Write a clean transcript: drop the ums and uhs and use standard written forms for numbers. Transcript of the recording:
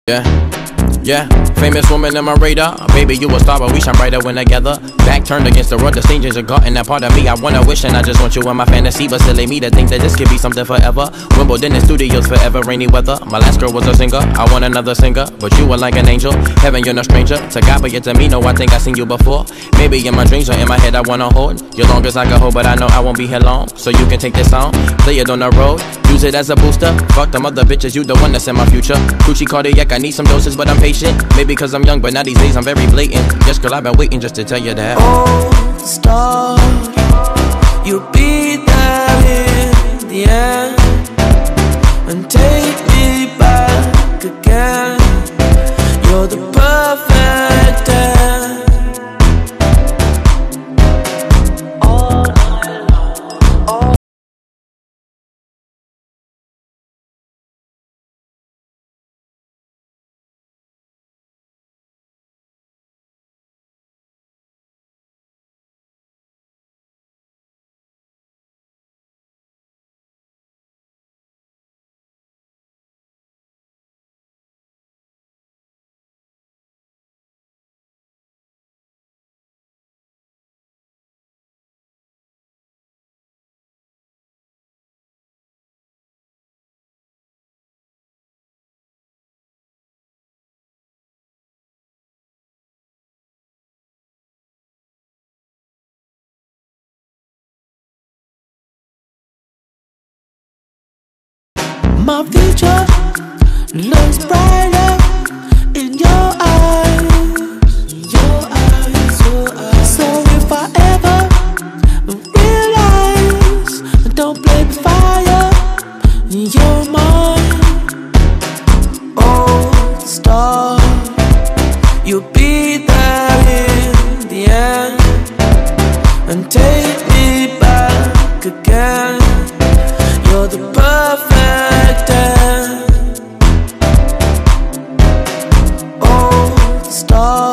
Yeah, famous woman in my radar. Baby, you a star, but we shine brighter when together. Back turned against the road, the strangers are gotten that part of me. I wanna wish and I just want you in my fantasy. But silly me to think that this could be something forever. Wimbledon in studios forever, rainy weather. My last girl was a singer, I want another singer. But you were like an angel, heaven you're no stranger. To God, but yet to me, no, I think I seen you before. Maybe in my dreams or in my head I wanna hold you long as I can hold, but I know I won't be here long. So you can take this song, play it on the road, use it as a booster. Fuck them other bitches, you the one that's in my future. Coochie cardiac, I need some doses, but I'm patient. Maybe cause I'm young, but now these days I'm very blatant. Yes, girl, I've been waiting just to tell you that. Oh, star, you'll be there in the end, and take me back again. You're the perfect end. All night long. My future looks brighter in your eyes, your eyes, your eyes. So if I ever realize, don't play with fire, you're mine. Oh, star, you'll be there in the end, and take me back again. You're the perfect end. Oh, star.